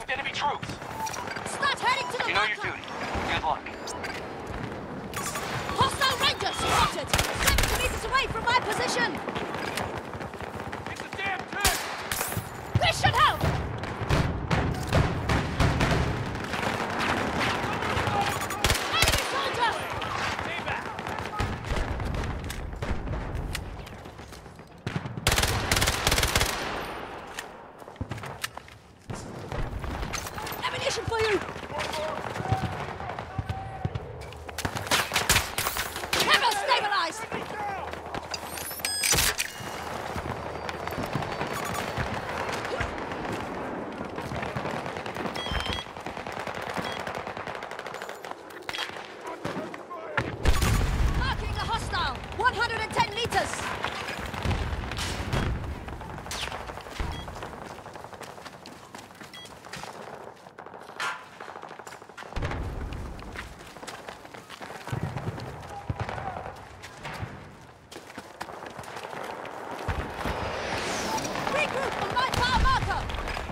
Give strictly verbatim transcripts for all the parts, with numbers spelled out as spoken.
with enemy troops. Start heading to the You know bunker. your duty. Good luck. Hostile Rangers spotted! seventy meters away from my position! It's a damn tank! This should help! Enemy soldier! Stay back! Ammunition for you! Camera stabilized! Marking a hostile! one hundred ten meters! Regroup on my far marker!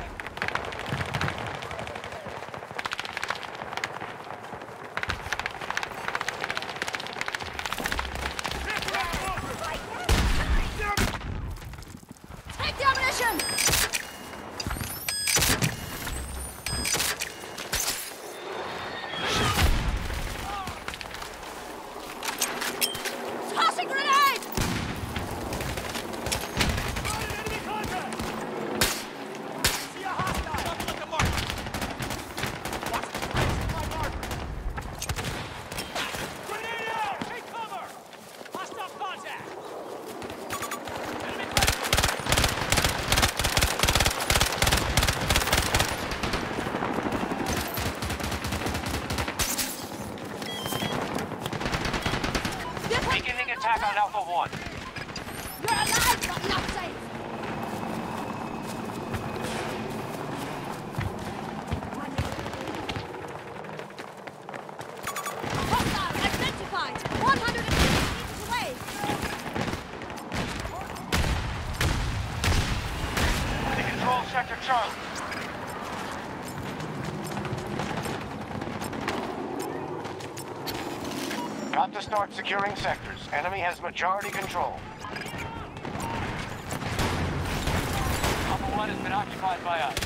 Take the ammunition! Tossing grenade! See a hostile! Double at the mark! Watch the place of my marker! Grenade out! Take cover! Hostile contact! Enemy presence! Beginning attack on Alpha one. You're alive, but not safe! Hostile identified! one hundred fifty meters away! They control Sector Charlie. Got to start securing sectors. Enemy has majority control. Alpha one has been occupied by us.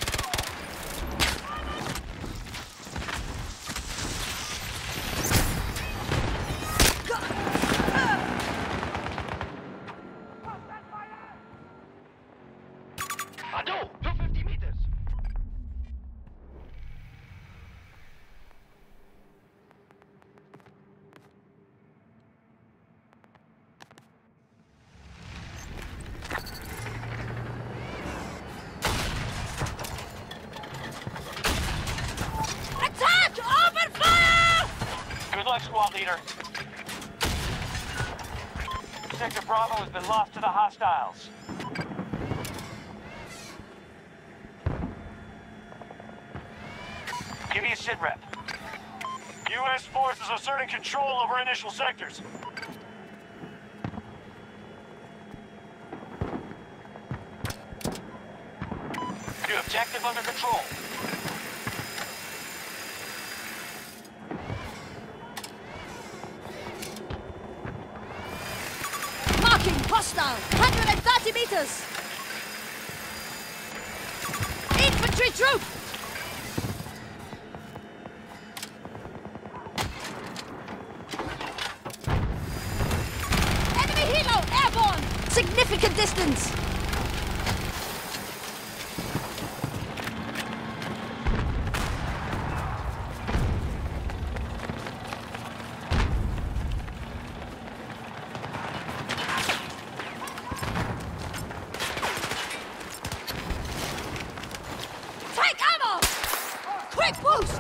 Ado, two hundred fifty meters. Attack! Open fire! Good luck, squad leader. Sector Bravo has been lost to the hostiles. Give me a sit rep. U S forces asserting control over initial sectors. New objective under control. Marking hostile! one hundred thirty meters! Infantry troop! Enemy helo airborne! Significant distance! Take ammo! Quick boost!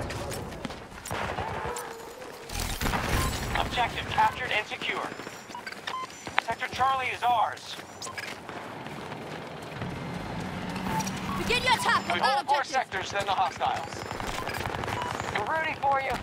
Objective captured and secured. Sector Charlie is ours. Begin your attack on We that hold more objective! sectors than the hostiles. We're rooting for you.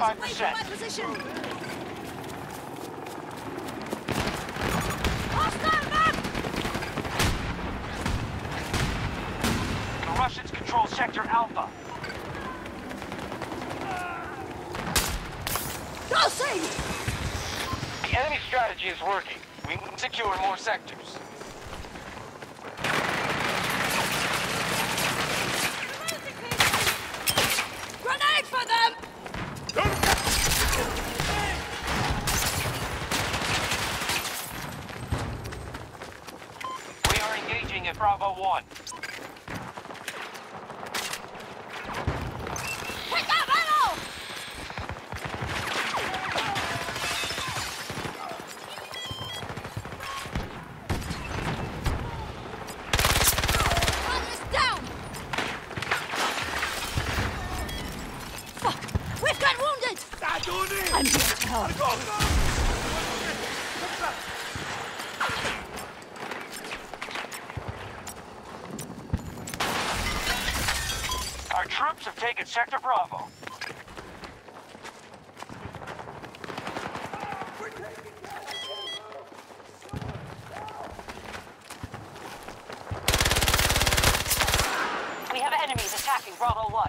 seventy-five percent. My position. Hostile map! The Russians control Sector Alpha. Go see! The enemy strategy is working. We can secure more sectors. Grenade for them! We are engaging at Bravo one. Pick up ammo! One is down! Fuck! We've got wounded! I'm here to help. Our troops have taken Sector Bravo. We have enemies attacking Bravo one.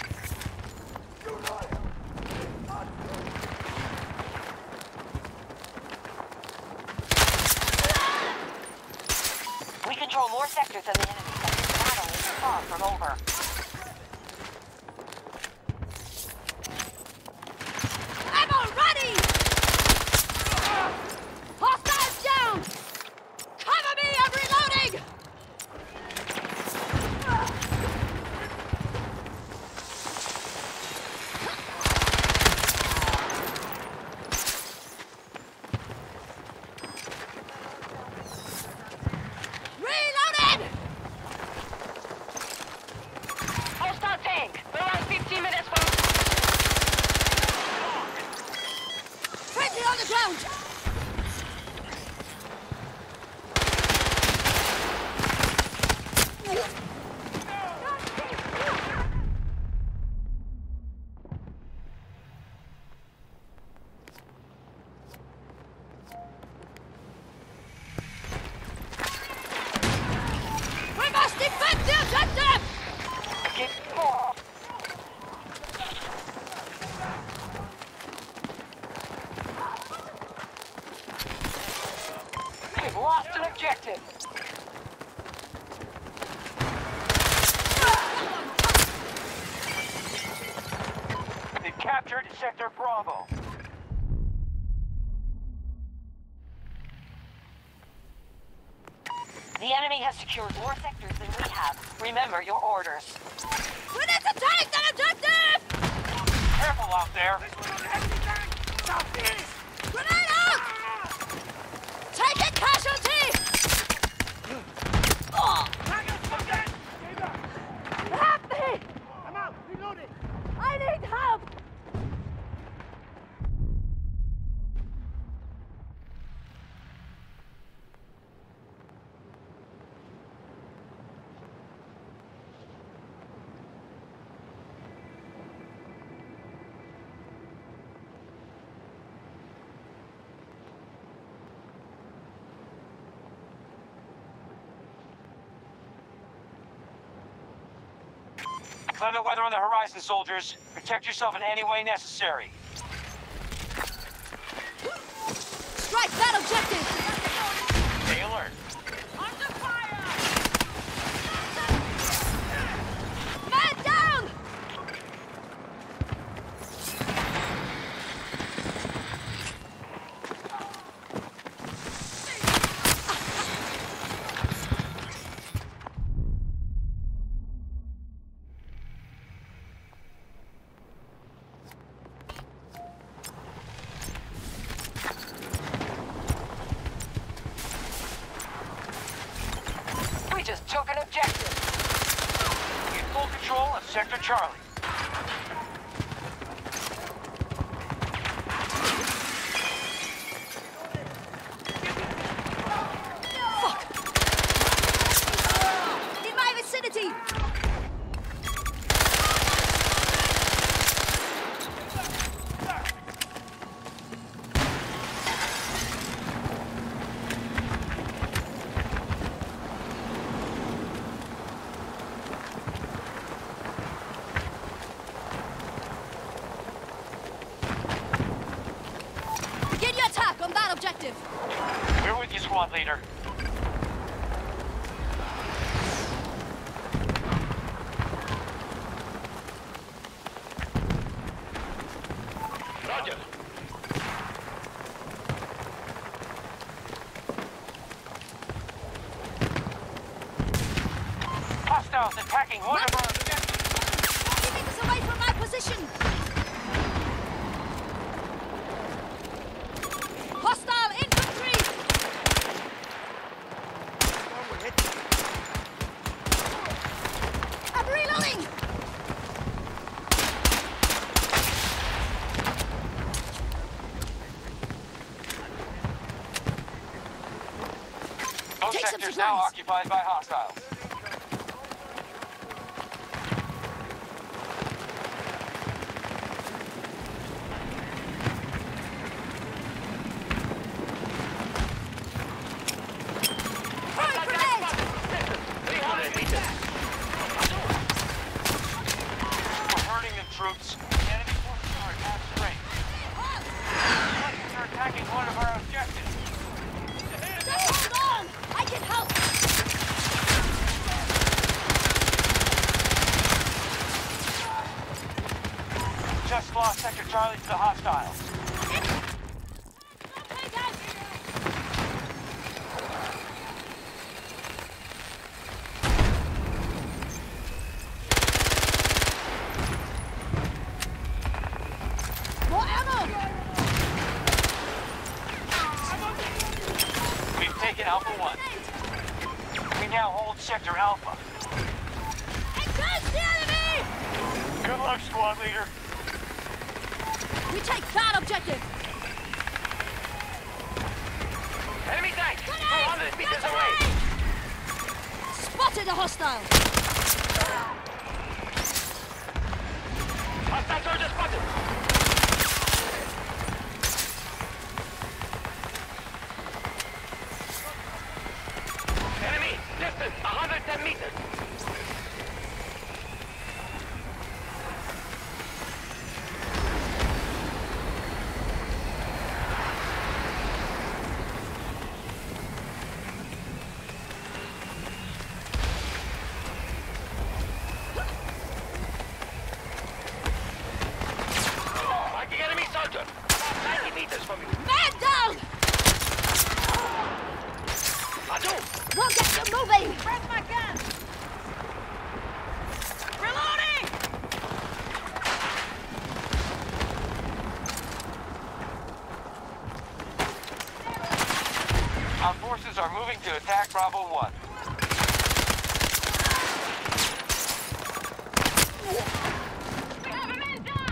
We control more sectors than the enemy, but the battle is far from over. Ammo ready! Hostiles down! Cover me, I'm reloading! Reloaded! Hostile tank! We're around fifteen minutes from... Friendly on the ground! We must defend the objective! Get more. We've lost an objective. They've captured Sector Bravo. The enemy has secured more sectors than we have. Remember your orders. We need to take that objective! Careful out there. Grenade out! Take it, casualty! Oh! Help me! I'm out. Reloading. I need help! Clement weather on the horizon, soldiers. Protect yourself in any way necessary. Strike that objective! Stay alert. Under fire! Man down! We just took an objective. We have full control of Sector Charlie. In my vicinity! objective. We're with you, squad leader. Roger. Hostiles attacking one of our objectives. forty meters away from my position. Hostile infantry. I'm reloading. Both Take some sectors now supplies. occupied by hostiles. Throwing grenade. three hundred meters. We're hurting the troops. Enemy forces are at half strength. Russians are attacking one of our objectives. Just hold on. I can help. Just lost Sector Charlie to the hostiles. Okay, guys. More ammo. We've taken Alpha one. We now hold Sector Alpha. Engage the enemy. Good luck, squad leader. We take that objective. Enemy tank. two Grenade. hundred meters Get away. away. Spotted a hostile. Hostile soldier spotted. Enemy, distance one hundred ten meters. Fighting enemy soldier. ninety meters from you. Man down. Adu. We'll get you moving. Where's my gun? Reloading. Our forces are moving to attack Bravo one. We have a man down!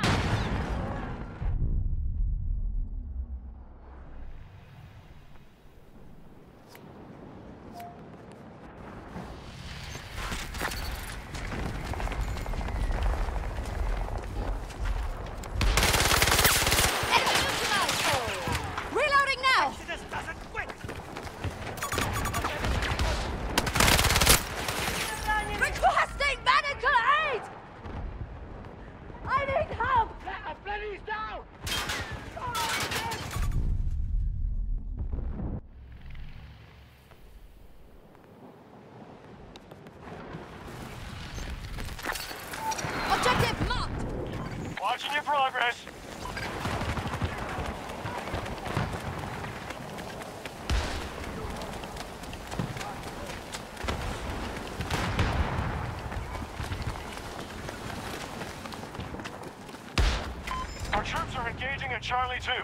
Enemy neutralized. Reloading now. This doesn't quit! Requesting medical aid. I need help. Flanny's down. Objective marked. Watching your progress. Our troops are engaging at Charlie two.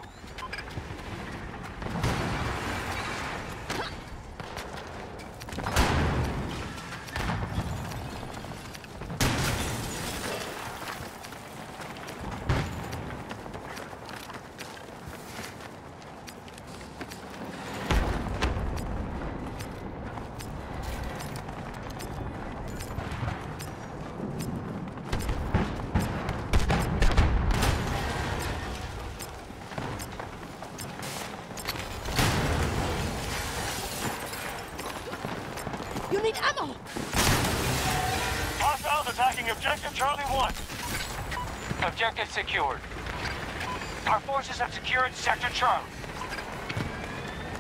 You need ammo. Hostiles attacking Objective Charlie one. Objective secured. Our forces have secured Sector Charlie.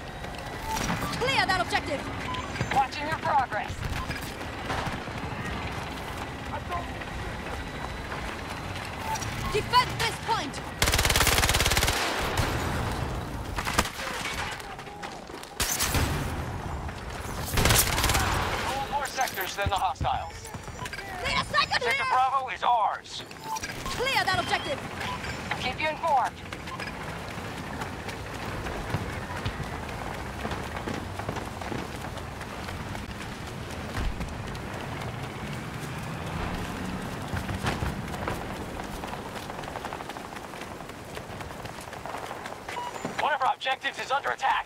Clear that objective. Watching your progress. Defend this point. Hold more sectors than the hostiles. Need a second Sector here. Bravo is ours. Clear that objective. Keep you informed. One of our objectives is under attack.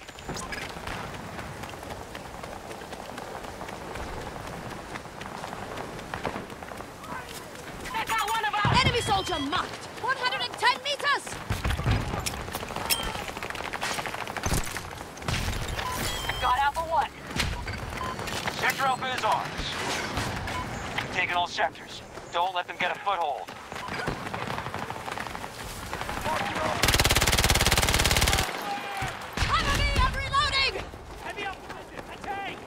Take out one of us! Enemy soldier marked. one hundred ten meters. Got Alpha one. Sector Alpha is ours. We've taken all sectors. Don't let them get a foothold. Cover me, I'm reloading. Heavy opposition! Attack!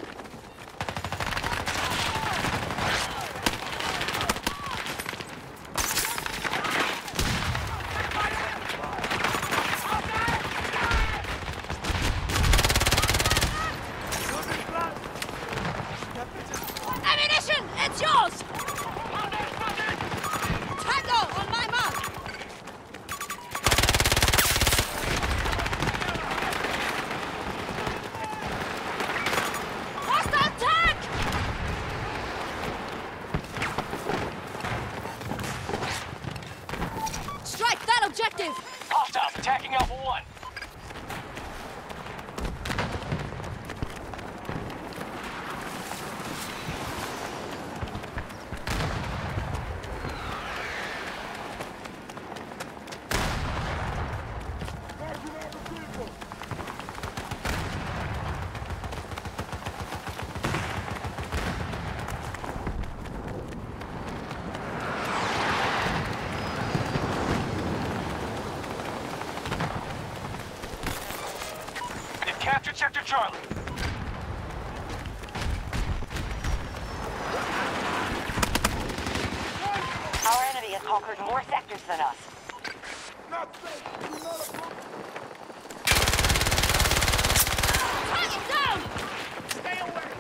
Ammunition, it's yours. Tango on my mark. Hostile tank. Strike that objective. Hostiles attacking Alpha one. They've captured Sector Charlie. Our enemy has conquered more sectors than us. Target down.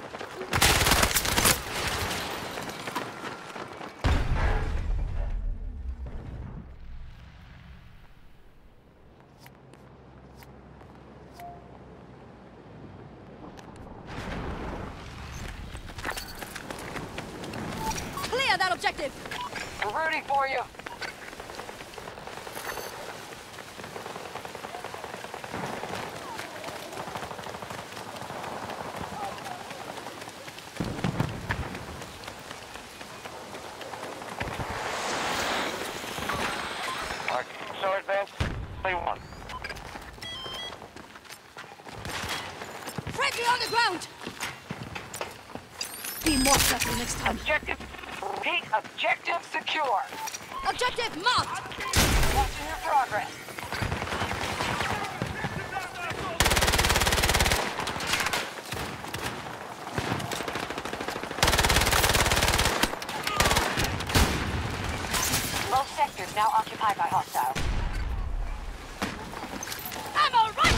Clear that objective. We're rooting for you. Mark, so advanced. Play one. Friendly on the ground. Be more careful next time. Objective. Repeat, objective secure. Objective marked. Watching your progress. Both sectors now occupied by hostiles. Ammo right.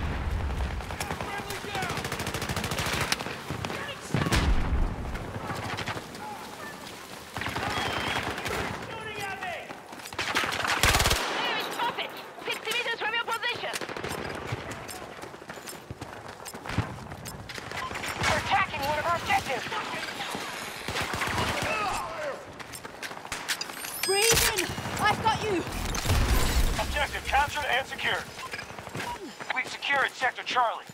Enemy spotted! sixty meters from your position! We're attacking one of our objectives! Breathe in. I've got you. Objective captured and secured. We've secured Sector Charlie.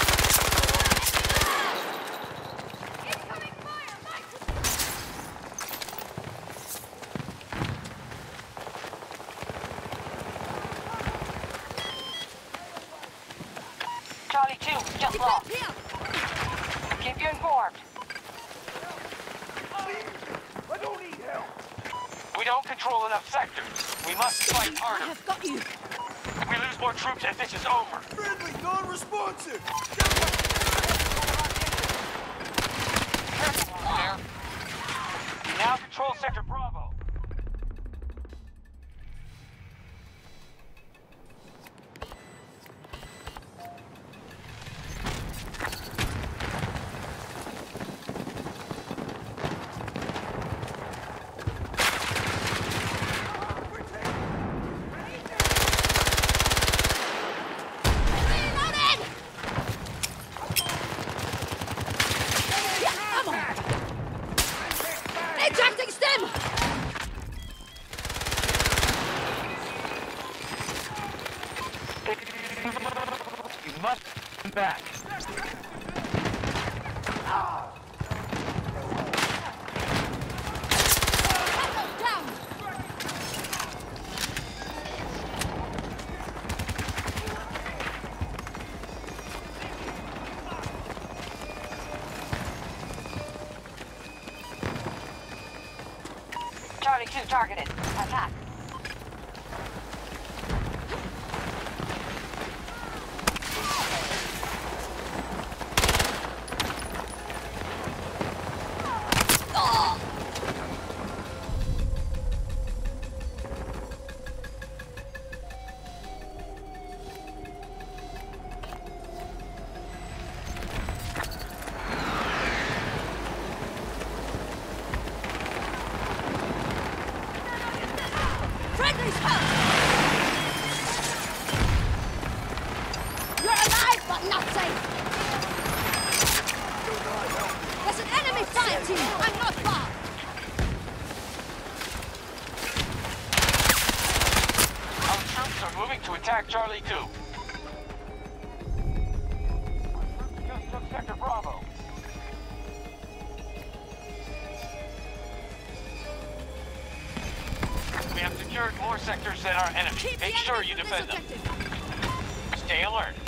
Incoming fire, Mike. Charlie two, just Defend lost. here. Keep you informed. We don't control enough sectors. We must fight I harder. have got you. We lose more troops and this is over. Friendly, non-responsive! Charlie two targeted. Attack. Friendly's hurt! You're alive, but not safe! There's an enemy fire team! I'm not far! Our troops are moving to attack Charlie two. Our troops just took Sector Bravo. We have secured more sectors than our enemy. Keep Make the sure enemy you from defend this them. objective. Stay alert.